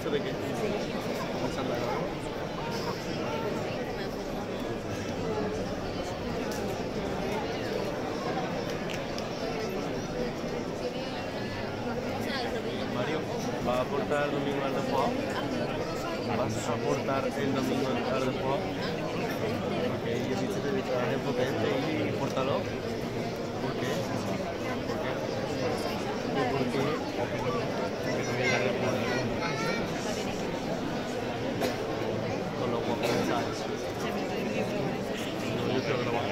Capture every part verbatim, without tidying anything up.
¿Eso de qué? El sándalo. Mario, ¿vas a aportar el domingo al deporte? ¿Vas a aportar el domingo al deporte? Ok, yo he visto que te traje potente y pórtalo. ¿Por qué? ¿Por qué? ¿Por qué? Con los guapos mensajes. No, yo quiero grabar.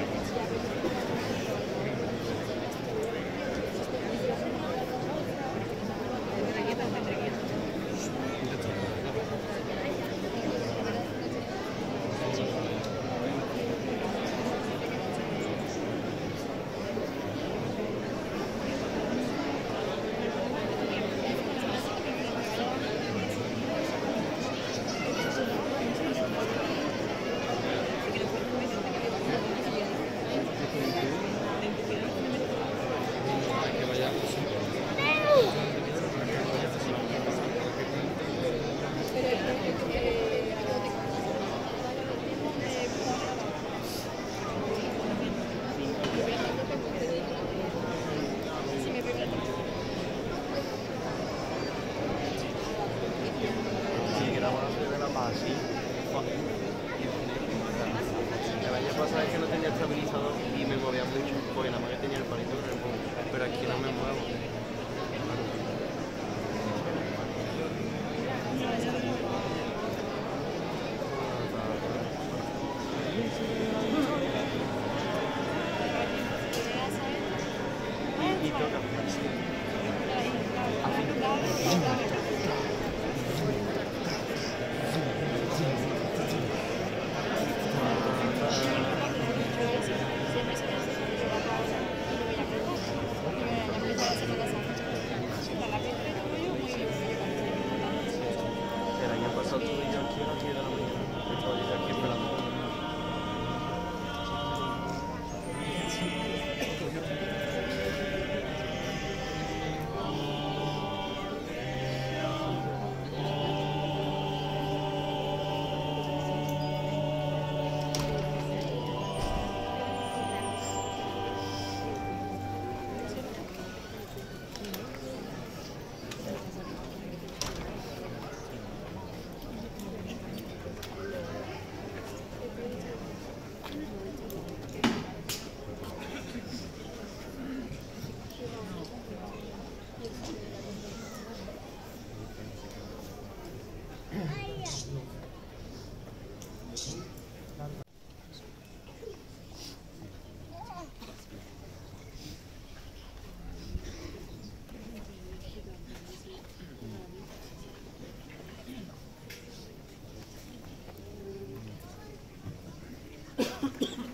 Así, el año pasado es que no tenía estabilizador y me movía mucho, porque nada más que tenía el palito de remojo, pero aquí no me muevo. Y, y toca. El año pasado tuve yo aquí a las diez de la mañana, estaba yo aquí esperando. Ha ha ha.